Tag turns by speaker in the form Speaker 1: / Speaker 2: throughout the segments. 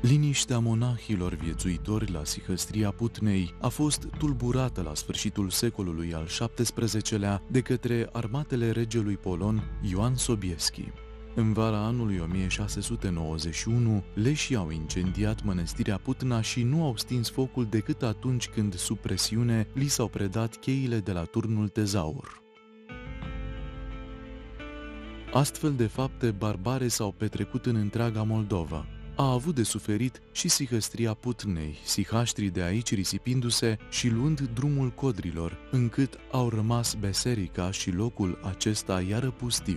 Speaker 1: Liniștea monahilor viețuitori la Sihăstria Putnei a fost tulburată la sfârșitul secolului al XVII-lea de către armatele regelui polon Ioan Sobieski. În vara anului 1691, leșii au incendiat mănăstirea Putna și nu au stins focul decât atunci când, sub presiune, li s-au predat cheile de la turnul Tezaur. Astfel de fapte barbare s-au petrecut în întreaga Moldova. A avut de suferit și Sihăstria Putnei, sihaștrii de aici risipindu-se și luând drumul codrilor, încât au rămas Beserica și locul acesta iară pustiu.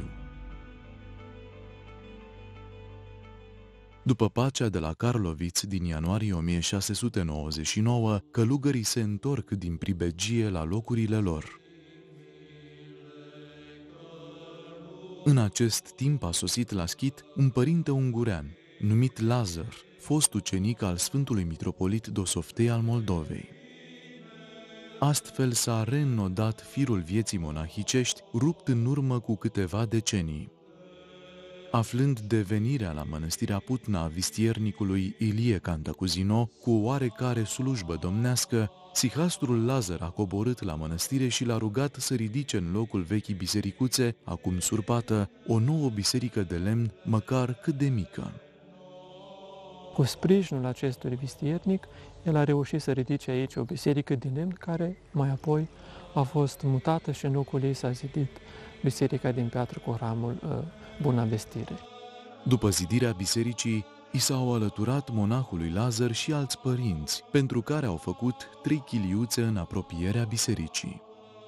Speaker 1: După pacea de la Karloviț din ianuarie 1699, călugării se întorc din pribegie la locurile lor. În acest timp a sosit la Schid un părinte ungurean, numit Lazar, fost ucenic al Sfântului Mitropolit Dosoftei al Moldovei. Astfel s-a reînnodat firul vieții monahicești, rupt în urmă cu câteva decenii. Aflând de venirea la mănăstirea Putna a vistiernicului Ilie Cantacuzino cu o oarecare slujbă domnească, sihastrul Lazar a coborât la mănăstire și l-a rugat să ridice în locul vechii bisericuțe, acum surpată, o nouă biserică de lemn, măcar cât de mică.
Speaker 2: Cu sprijinul acestui vistiernic, el a reușit să ridice aici o biserică din lemn, care mai apoi a fost mutată și în locul ei s-a zidit biserica din piatră cu hramul Buna Vestire.
Speaker 1: După zidirea bisericii, i s-au alăturat monahului Lazar și alți părinți, pentru care au făcut 3 chiliuțe în apropierea bisericii.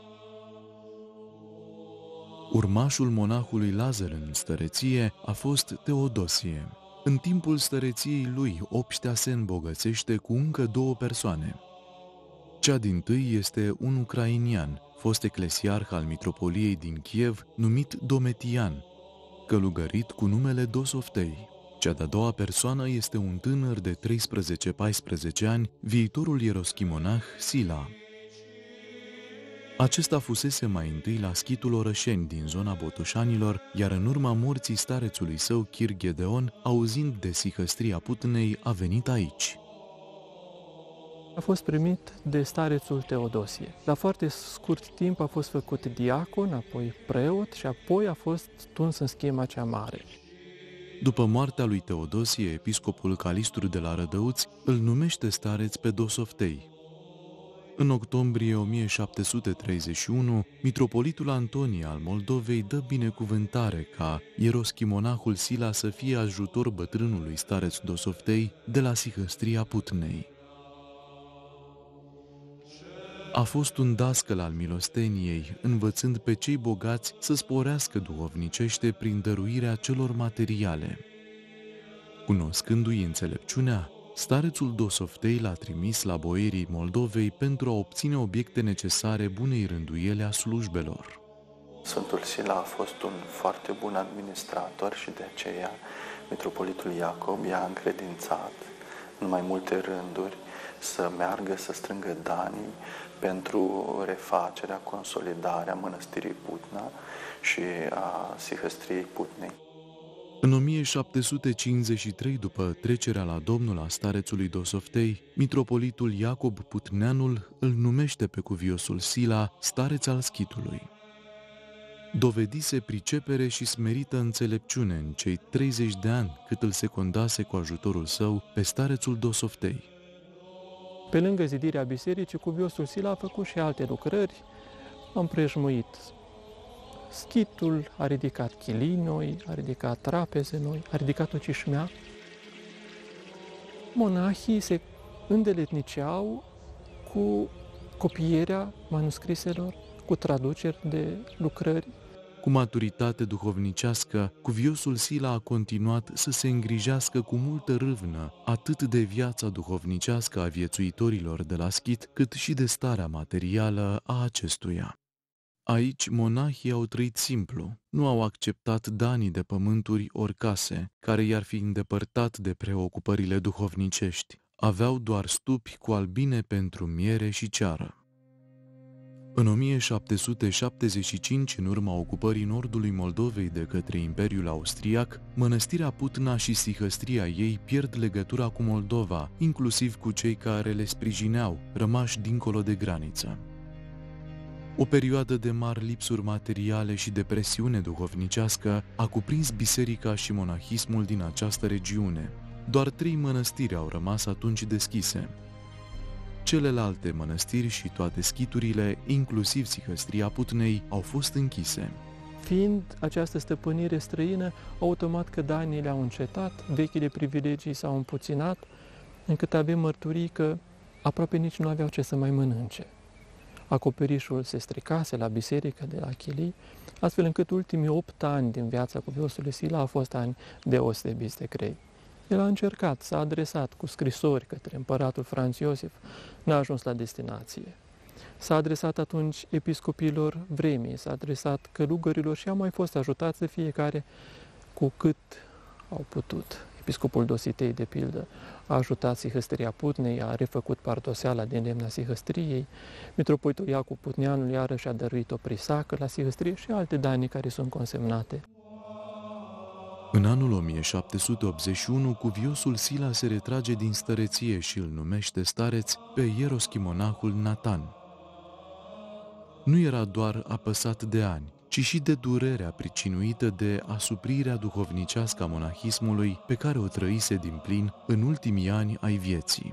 Speaker 1: Urmașul monahului Lazar în stăreție a fost Teodosie. În timpul stăreției lui, obștea se îmbogățește cu încă 2 persoane. Cea dintâi este un ucrainian, fost eclesiarh al mitropoliei din Kiev, numit Dometian, călugărit cu numele Dosoftei. Cea de-a doua persoană este un tânăr de 13-14 ani, viitorul ieroschimonah Sila. Acesta fusese mai întâi la Schitul Orășeni din zona Botoșanilor, iar în urma morții starețului său Chir Gedeon, auzind de Sihăstria Putnei, a venit aici.
Speaker 2: A fost primit de starețul Teodosie. La foarte scurt timp a fost făcut diacon, apoi preot și apoi a fost tuns în schema cea mare.
Speaker 1: După moartea lui Teodosie, episcopul Calistru de la Rădăuți îl numește stareț pe Dosoftei. În octombrie 1731, mitropolitul Antonie al Moldovei dă binecuvântare ca ieroschimonahul Sila să fie ajutor bătrânului stareț Dosoftei de la Sihăstria Putnei. A fost un dascăl al milosteniei, învățând pe cei bogați să sporească duhovnicește prin dăruirea celor materiale. Cunoscându-i înțelepciunea, starețul Dosoftei l-a trimis la boierii Moldovei pentru a obține obiecte necesare bunei rânduiele a slujbelor.
Speaker 3: Sfântul Sila a fost un foarte bun administrator și de aceea mitropolitul Iacob i-a încredințat în mai multe rânduri să meargă să strângă danii pentru refacerea, consolidarea mănăstirii Putna și a Sihăstriei Putnei.
Speaker 1: În 1753, după trecerea la Domnul a starețului Dosoftei, mitropolitul Iacob Putneanul îl numește pe cuviosul Sila stareț al Schitului. Dovedise pricepere și smerită înțelepciune în cei 30 de ani cât îl secundase cu ajutorul său pe starețul Dosoftei.
Speaker 2: Pe lângă zidirea bisericii, cuviosul Sila a făcut și alte lucrări. A împrejmuit schitul, a ridicat chilii noi, a ridicat trapeze noi, a ridicat o cișmea. Monahii se îndeletniceau cu copierea manuscriselor, cu traduceri de lucrări.
Speaker 1: Cu maturitate duhovnicească, cuviosul Sila a continuat să se îngrijească cu multă râvnă atât de viața duhovnicească a viețuitorilor de la Schid, cât și de starea materială a acestuia. Aici monahii au trăit simplu, nu au acceptat danii de pământuri ori case, care i-ar fi îndepărtat de preocupările duhovnicești. Aveau doar stupi cu albine pentru miere și ceară. În 1775, în urma ocupării nordului Moldovei de către Imperiul Austriac, mănăstirea Putna și sihăstria ei pierd legătura cu Moldova, inclusiv cu cei care le sprijineau, rămași dincolo de graniță. O perioadă de mari lipsuri materiale și de presiune duhovnicească a cuprins biserica și monahismul din această regiune. Doar 3 mănăstiri au rămas atunci deschise. Celelalte mănăstiri și toate schiturile, inclusiv sihăstria Putnei, au fost închise.
Speaker 2: Fiind această stăpânire străină, automat că daniile au încetat, vechile privilegii s-au împuținat, încât avem mărturii că aproape nici nu aveau ce să mai mănânce. Acoperișul se stricase la biserică de la Chilii, astfel încât ultimii 8 ani din viața cuviosului Sila au fost ani deosebiți de grei. El a încercat, s-a adresat cu scrisori către împăratul Franz Iosif, n-a ajuns la destinație. S-a adresat atunci episcopilor vremii, s-a adresat călugărilor și a mai fost ajutați de fiecare cu cât au putut. Episcopul Dositei, de pildă, a ajutat sihăstria Putnei, a refăcut pardoseala din lemna sihăstriei, mitropolitul Iacob Putneanul iarăși a dăruit o prisacă la sihăstrie și alte danii care sunt consemnate.
Speaker 1: În anul 1781, cuviosul Sila se retrage din stăreție și îl numește stareț pe ieroschimonahul Natan. Nu era doar apăsat de ani, ci și de durerea pricinuită de asuprirea duhovnicească a monahismului pe care o trăise din plin în ultimii ani ai vieții.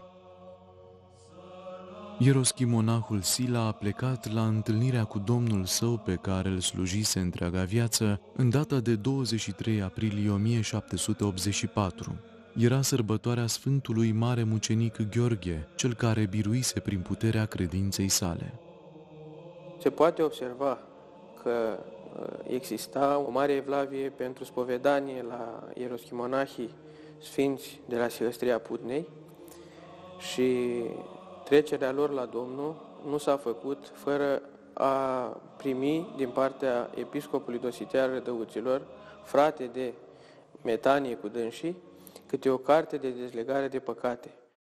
Speaker 1: Ieroschimonahul Sila a plecat la întâlnirea cu Domnul său pe care îl slujise întreaga viață în data de 23 aprilie 1784. Era sărbătoarea Sfântului Mare Mucenic Gheorghe, cel care biruise prin puterea credinței sale.
Speaker 4: Se poate observa că exista o mare evlavie pentru spovedanie la ieroschimonahii sfinți de la sihăstria Putnei și trecerea lor la Domnul nu s-a făcut fără a primi din partea episcopului Dositei al Rădăuților, frate de metanie cu dânsii, câte o carte de dezlegare de păcate.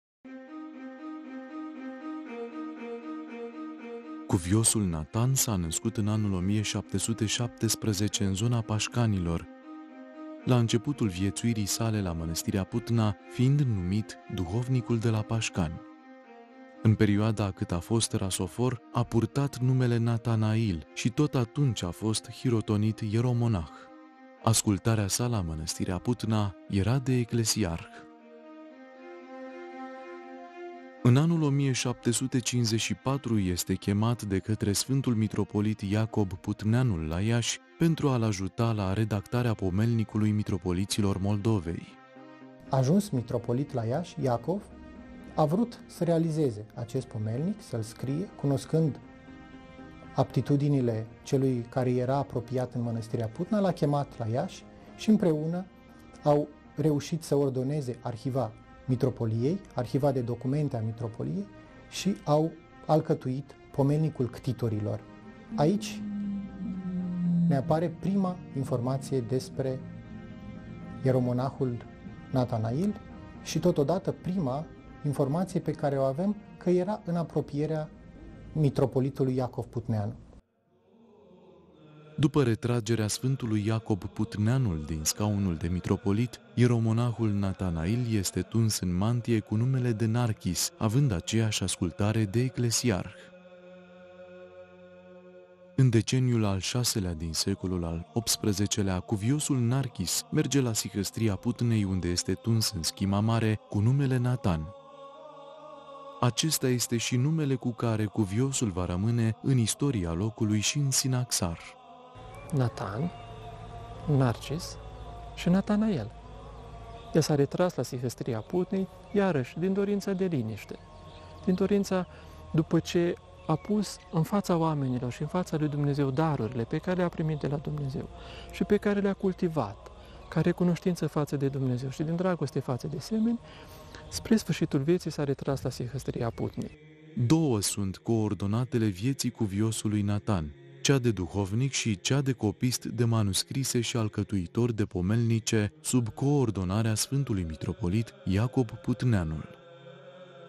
Speaker 1: Cuviosul Natan s-a născut în anul 1717 în zona Pașcanilor, la începutul viețuirii sale la mănăstirea Putna, fiind numit duhovnicul de la Pașcani. În perioada cât a fost rasofor, a purtat numele Natanail și tot atunci a fost hirotonit ieromonah. Ascultarea sa la mănăstirea Putna era de eclesiarh. În anul 1754 este chemat de către Sfântul Mitropolit Iacob Putneanul la Iași pentru a-l ajuta la redactarea pomelnicului mitropoliților Moldovei.
Speaker 5: Ajuns mitropolit la Iași, Iacov a vrut să realizeze acest pomelnic, să-l scrie, cunoscând aptitudinile celui care era apropiat în mănăstirea Putna, l-a chemat la Iași și împreună au reușit să ordoneze arhiva mitropoliei, arhiva de documente a mitropoliei și au alcătuit pomelnicul ctitorilor. Aici ne apare prima informație despre ieromonahul Natanail și totodată prima informație pe care o avem că era în apropierea mitropolitului Iacov Putneanu.
Speaker 1: După retragerea Sfântului Iacob Putneanul din scaunul de mitropolit, ieromonahul Natanail este tuns în mantie cu numele de Narchis, având aceeași ascultare de eclesiarh. În deceniul al VI-lea din secolul al XVIII-lea, cuviosul Narchis merge la sihăstria Putnei, unde este tuns în Schima Mare cu numele Natan. Acesta este și numele cu care cuviosul va rămâne în istoria locului și în Sinaxar.
Speaker 2: Natan, Narcis și Natanael. El s-a retras la sihăstria Putnei, iarăși din dorința de liniște, din dorința după ce a pus în fața oamenilor și în fața lui Dumnezeu darurile pe care le-a primit de la Dumnezeu și pe care le-a cultivat, ca recunoștință față de Dumnezeu și din dragoste față de semeni, spre sfârșitul vieții s-a retras la sihăstria Putnei.
Speaker 1: Două sunt coordonatele vieții cuviosului Natan, cea de duhovnic și cea de copist de manuscrise și alcătuitor de pomelnice sub coordonarea Sfântului Mitropolit Iacob Putneanul.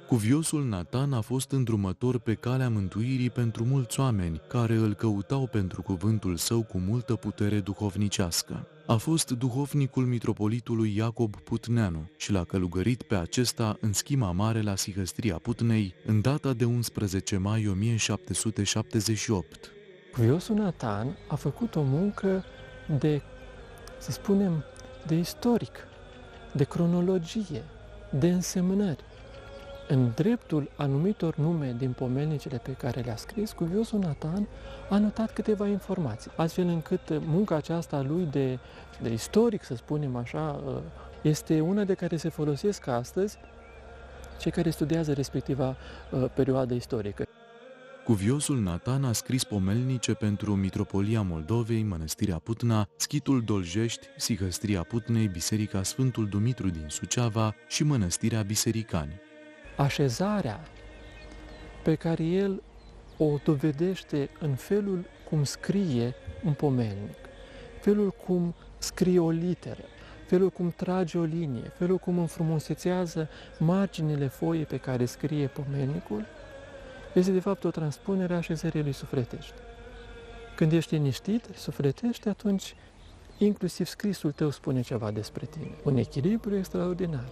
Speaker 1: Cuviosul Natan a fost îndrumător pe calea mântuirii pentru mulți oameni care îl căutau pentru cuvântul său cu multă putere duhovnicească. A fost duhovnicul mitropolitului Iacob Putneanu și l-a călugărit pe acesta în Schima Mare la Sihăstria Putnei în data de 11 mai 1778.
Speaker 2: Cuviosul Natan a făcut o muncă de, să spunem, de istoric, de cronologie, de însemnări. În dreptul anumitor nume din pomelnicele pe care le-a scris, Cuviosul Natan a notat câteva informații, astfel încât munca aceasta lui de istoric, să spunem așa, este una de care se folosesc astăzi cei care studiază respectiva perioadă istorică.
Speaker 1: Cuviosul Natan a scris pomelnice pentru Mitropolia Moldovei, Mănăstirea Putna, Schitul Doljești, Sihăstria Putnei, Biserica Sfântul Dumitru din Suceava și Mănăstirea Bisericani.
Speaker 2: Așezarea pe care el o dovedește în felul cum scrie un pomelnic, felul cum scrie o literă, felul cum trage o linie, felul cum înfrumusețează marginile foii pe care scrie pomelnicul, este de fapt o transpunere a așezării lui sufletești. Când ești liniștit, sufletești, atunci inclusiv scrisul tău spune ceva despre tine. Un echilibru extraordinar.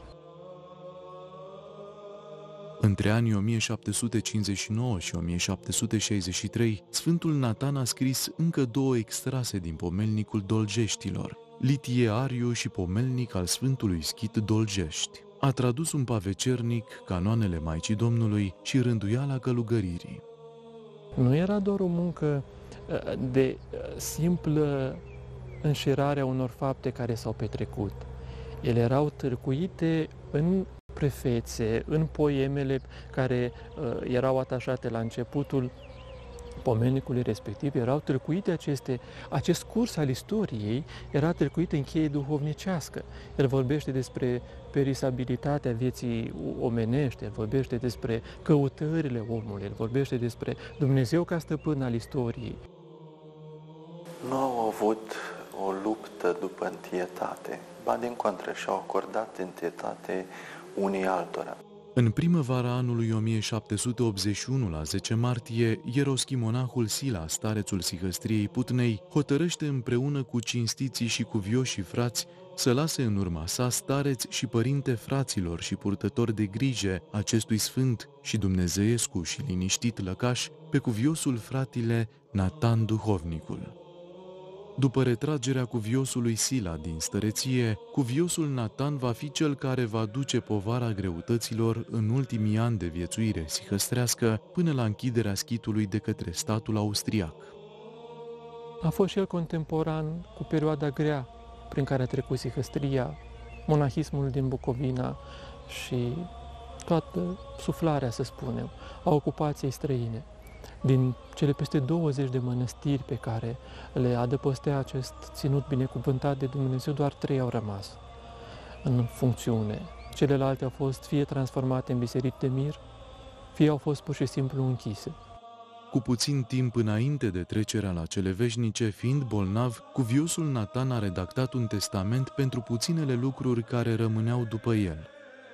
Speaker 1: Între anii 1759 și 1763, Sfântul Natan a scris încă 2 extrase din pomelnicul Doljeștilor, Litie Ariu și pomelnic al Sfântului Schit Doljești. A tradus un pavecernic, canoanele Maicii Domnului și rânduiala călugăririi.
Speaker 2: Nu era doar o muncă de simplă înșirare a unor fapte care s-au petrecut. Ele erau târcuite în prefețe, în poemele care erau atașate la începutul pomelnicului respectiv, erau târcuite acest curs al istoriei era târcuit în cheie duhovnicească. El vorbește despre perisabilitatea vieții omenești, el vorbește despre căutările omului, el vorbește despre Dumnezeu ca stăpân al istoriei.
Speaker 3: Nu au avut o luptă după întietate, ba din contră și-au acordat întietate unii altora.
Speaker 1: În primăvara anului 1781, la 10 martie, ieroschimonahul Sila, starețul Sihăstriei Putnei, hotărăște împreună cu cinstiții și cuvioșii frați să lase în urma sa stareți și părinte fraților și purtători de grijă acestui sfânt și dumnezeiescu și liniștit lăcaș pe cuviosul fratile Natan Duhovnicul. După retragerea cuviosului Sila din stăreție, cuviosul Natan va fi cel care va duce povara greutăților în ultimii ani de viețuire sihăstrească până la închiderea schitului de către statul austriac.
Speaker 2: A fost și el contemporan cu perioada grea prin care a trecut Sihăstria, monahismul din Bucovina și toată suflarea, să spunem, a ocupației străine. Din cele peste 20 de mănăstiri pe care le adăpostea acest ținut binecuvântat de Dumnezeu, doar 3 au rămas în funcțiune. Celelalte au fost fie transformate în biserici de mir, fie au fost pur și simplu închise.
Speaker 1: Cu puțin timp înainte de trecerea la cele veșnice, fiind bolnav, cuviosul Natan a redactat un testament pentru puținele lucruri care rămâneau după el.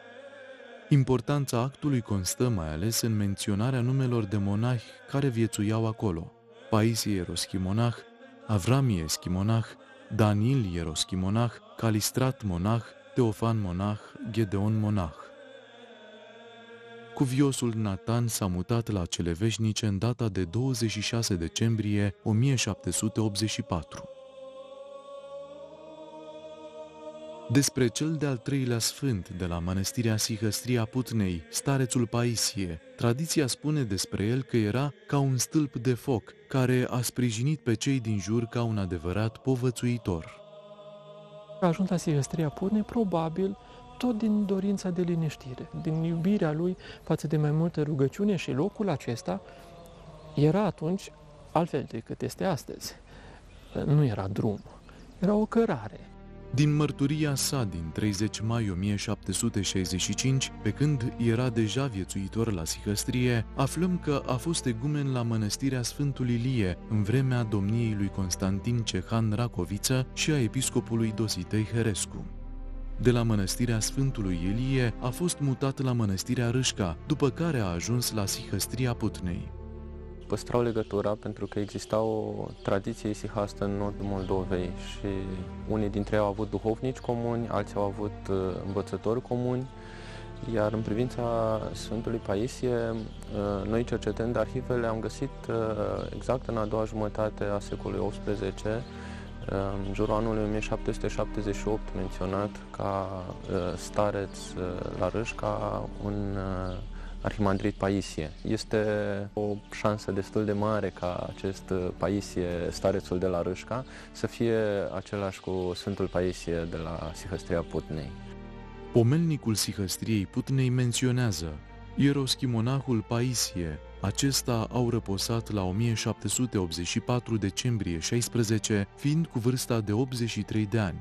Speaker 1: Importanța actului constă mai ales în menționarea numelor de monahi care viețuiau acolo: Paisie ieroschimonah, Avramie schimonah, Danil ieroschimonah, Calistrat monah, Teofan monah, Gedeon monah. Cuviosul Natan s-a mutat la cele veșnice în data de 26 decembrie 1784. Despre cel de-al treilea sfânt de la mănăstirea Sihăstria Putnei, starețul Paisie, tradiția spune despre el că era ca un stâlp de foc, care a sprijinit pe cei din jur ca un adevărat povățuitor.
Speaker 2: A ajuns la Sihăstria Putnei, probabil, tot din dorința de liniștire, din iubirea lui față de mai multă rugăciune, și locul acesta era atunci altfel decât este astăzi. Nu era drum, era o cărare.
Speaker 1: Din mărturia sa din 30 mai 1765, pe când era deja viețuitor la Sihăstrie, aflăm că a fost egumen la mănăstirea Sfântul Ilie în vremea domniei lui Constantin Cehan Racoviță și a episcopului Dositei Herescu. De la mănăstirea Sfântului Ilie a fost mutat la mănăstirea Râșca, după care a ajuns la Sihăstria Putnei.
Speaker 6: Păstrau legătura pentru că exista o tradiție isihastă în nordul Moldovei și unii dintre ei au avut duhovnici comuni, alții au avut învățători comuni, iar în privința Sfântului Paisie, noi cercetând arhivele am găsit exact în a doua jumătate a secolului XVIII, în jurul anului 1778, menționat ca stareț la Râșca un arhimandrit Paisie. Este o șansă destul de mare ca acest Paisie, starețul de la Râșca, să fie același cu Sfântul Paisie de la Sihăstria Putnei.
Speaker 1: Pomelnicul Sihăstriei Putnei menționează: ieroschimonahul Paisie, acesta au răposat la 1784 decembrie 16, fiind cu vârsta de 83 de ani.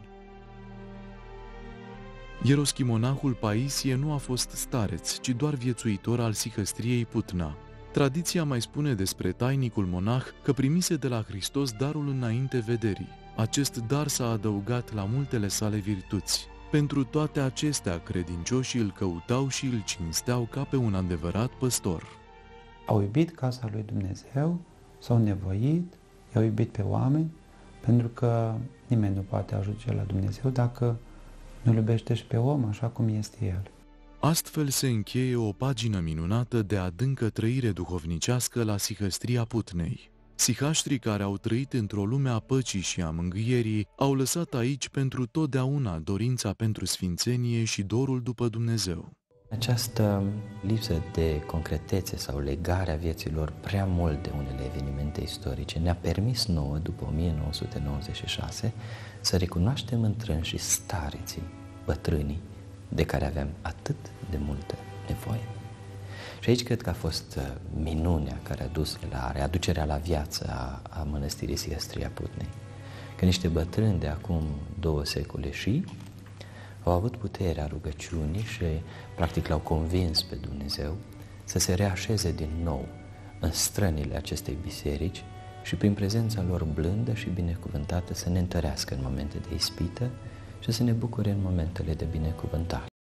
Speaker 1: Ieroschimonahul Paisie nu a fost stareț, ci doar viețuitor al Sihăstriei Putna. Tradiția mai spune despre tainicul monah că primise de la Hristos darul înainte vederii. Acest dar s-a adăugat la multele sale virtuți. Pentru toate acestea, credincioșii îl căutau și îl cinsteau ca pe un adevărat păstor.
Speaker 7: Au iubit casa lui Dumnezeu, s-au nevoit, i-au iubit pe oameni, pentru că nimeni nu poate ajunge la Dumnezeu dacă nu iubește și pe om așa cum este El.
Speaker 1: Astfel se încheie o pagină minunată de adâncă trăire duhovnicească la Sihăstria Putnei. Sihaștrii care au trăit într-o lume a păcii și a mângâierii au lăsat aici pentru totdeauna dorința pentru sfințenie și dorul după Dumnezeu.
Speaker 8: Această lipsă de concretețe sau legarea vieților prea mult de unele evenimente istorice ne-a permis nouă, după 1996, să recunoaștem întrânși stareții, bătrânii, de care aveam atât de multă nevoie. Și aici cred că a fost minunea care a dus la readucerea la viață a mănăstirii Sihăstria Putnei. Că niște bătrâni de acum 2 secole și au avut puterea rugăciunii și practic l-au convins pe Dumnezeu să se reașeze din nou în strănile acestei biserici și prin prezența lor blândă și binecuvântată să ne întărească în momente de ispită și să ne bucure în momentele de binecuvântare.